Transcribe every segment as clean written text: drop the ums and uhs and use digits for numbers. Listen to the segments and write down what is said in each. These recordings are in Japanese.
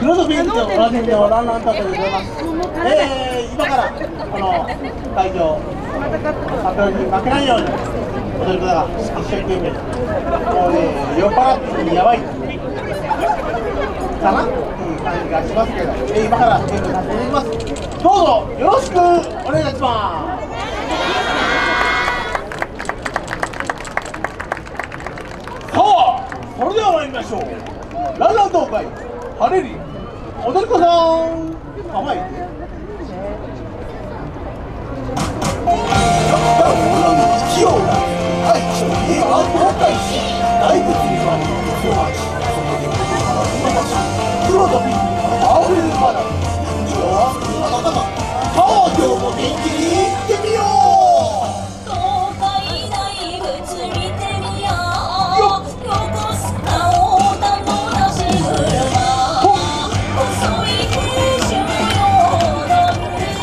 ロドフィールドラテンではランランタでございます。今からこの会場、サトルに負けないように踊る方が一生懸命、もうね、酔っ払ってやばいかな、感じがしますけど、今から演舞させていただきます。どうぞよろしくお願いします。さあ、それでは参りましょう。ランラン東海晴れり踊り子さん構えて。器用な大将家は東海市大仏には強はその出来事黒とピンクあふれるまだ今日はあなたがさあ今日も元気にいってみよう。 東海大仏見てみよう。横須賀横断の出し車細い停車用だ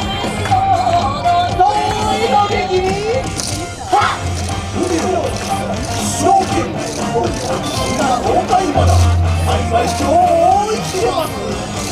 どうの元気にはっ海の一生懸命これみんな東海まだ幸い今日生きてます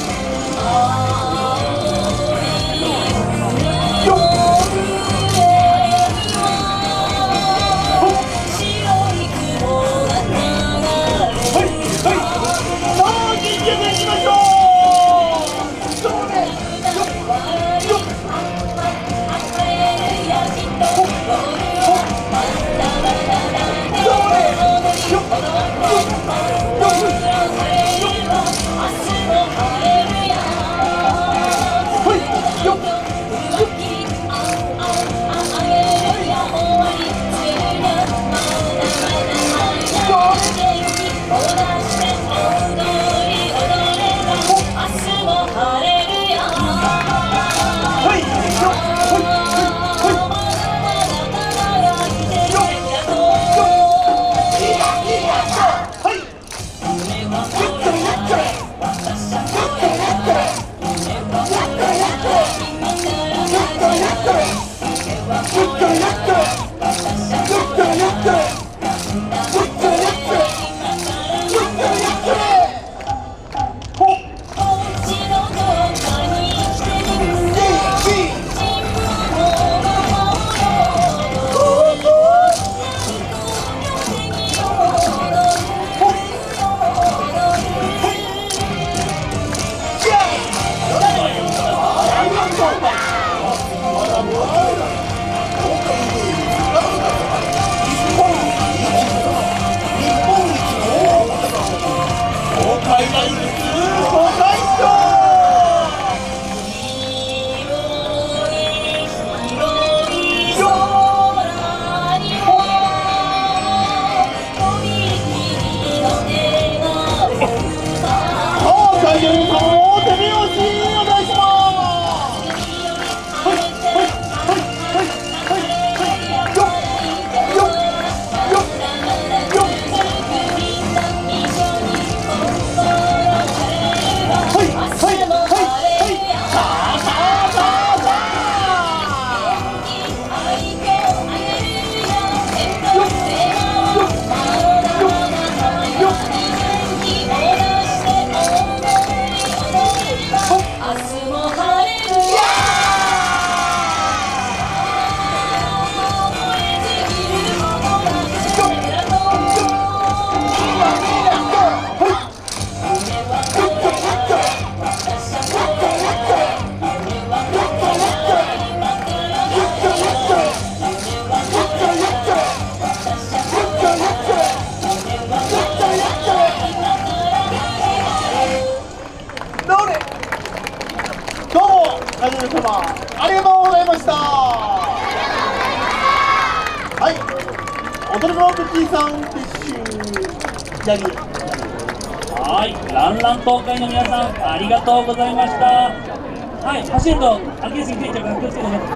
会場の皆様ありがとうございました。はい、踊り子ブッキーさんフィッシュヤギ。 はい、ランラン東海の皆さんありがとうございました。はい、走ると秋吉についてるから気をつけてね。